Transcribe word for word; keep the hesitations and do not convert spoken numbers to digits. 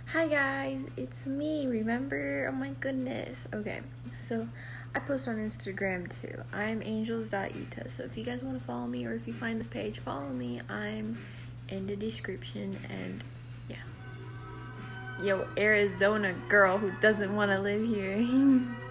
Hi guys, it's me, remember? Oh my goodness. Okay, so I post on Instagram too. I'm angels dot ita. So if you guys want to follow me or if you find this page, follow me. I'm in the description and yeah. Yo, Arizona girl who doesn't want to live here.